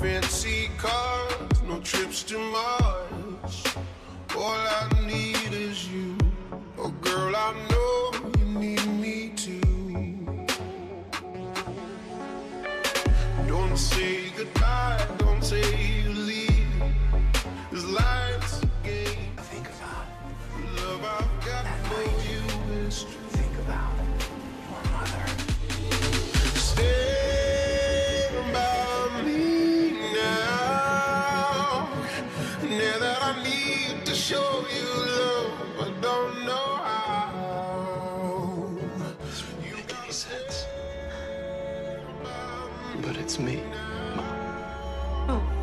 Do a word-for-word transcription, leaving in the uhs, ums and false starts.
fancy cars, no trips to Mars. All I need is you. Oh girl, I know you need me too. Don't say goodbye, don't say you leave. This life's a game. Think about Love I've got for you is true. Think about your mother. Stand by me now. Now that I need to show you love, I don't know how. This won't make any sense. But it's me, Mom. Oh.